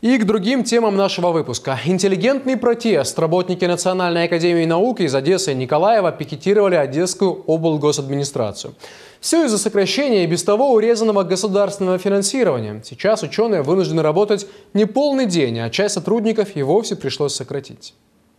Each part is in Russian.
И к другим темам нашего выпуска. Интеллигентный протест. Работники Национальной академии наук из Одессы и Николаева пикетировали Одесскую облгосадминистрацию. Все из-за сокращения и без того урезанного государственного финансирования. Сейчас ученые вынуждены работать не полный день, а часть сотрудников и вовсе пришлось сократить.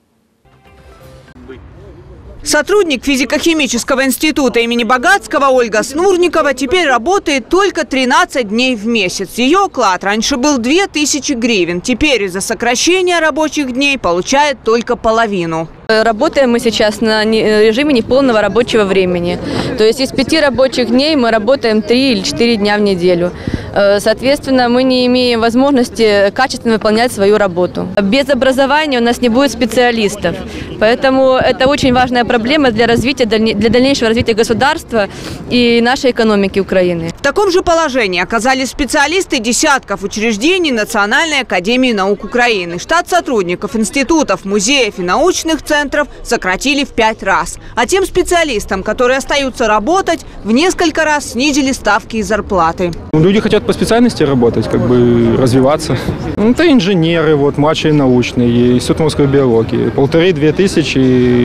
Сотрудник физико-химического института имени Богатского Ольга Снурникова теперь работает только 13 дней в месяц. Ее оклад раньше был 2000 гривен. Теперь из-за сокращения рабочих дней получает только половину. Работаем мы сейчас на режиме неполного рабочего времени. То есть из 5 рабочих дней мы работаем 3 или 4 дня в неделю. Соответственно, мы не имеем возможности качественно выполнять свою работу. Без образования у нас не будет специалистов. Поэтому это очень важная проблема для дальнейшего развития государства и нашей экономики Украины. В таком же положении оказались специалисты десятков учреждений Национальной академии наук Украины. Штат сотрудников институтов, музеев и научных центров сократили в 5 раз. А тем специалистам, которые остаются работать, в несколько раз снизили ставки и зарплаты. Люди хотят по специальности работать, развиваться. Это инженеры, младшие научные, Институт морской биологии. 1500–2000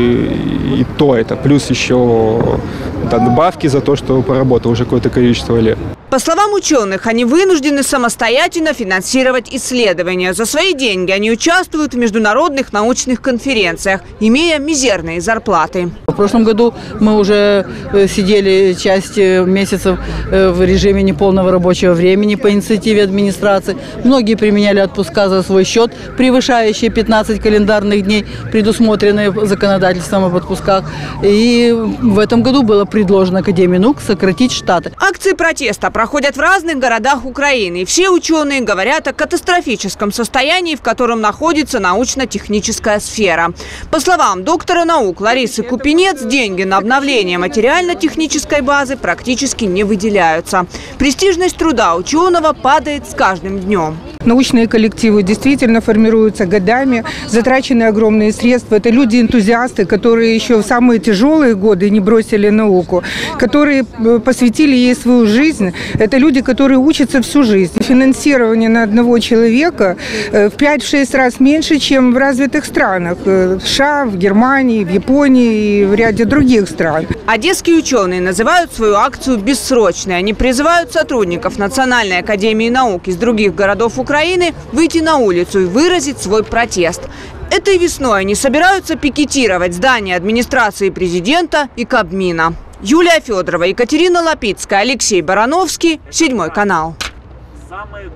и то это. Плюс еще добавки за то, что поработал уже какое-то количество лет. По словам ученых, они вынуждены самостоятельно финансировать исследования. За свои деньги они участвуют в международных научных конференциях, имея мизерные зарплаты. В прошлом году мы уже сидели часть месяцев в режиме неполного рабочего времени по инициативе администрации. Многие применяли отпуска за свой счет, превышающие 15 календарных дней, предусмотренные законодательством об отпусках. И в этом году было предложено Академии наук сократить штаты. Акции протеста проходят в разных городах Украины. И все ученые говорят о катастрофическом состоянии, в котором находится научно-техническая сфера. По словам доктора наук Ларисы Купенец, деньги на обновление материально-технической базы практически не выделяются. Престижность труда ученого падает с каждым днем. Научные коллективы действительно формируются годами, затрачены огромные средства. Это люди-энтузиасты, которые еще в самые тяжелые годы не бросили науку, которые посвятили ей свою жизнь. Это люди, которые учатся всю жизнь. Финансирование на одного человека в 5–6 раз меньше, чем в развитых странах. В США, в Германии, в Японии и в ряде других стран. Одесские ученые называют свою акцию бессрочной. Они призывают сотрудников Национальной академии наук из других городов Украины выйти на улицу и выразить свой протест. Этой весной они собираются пикетировать здание администрации президента и Кабмина. Юлия Федорова, Екатерина Лапицкая, Алексей Барановский, 7 канал.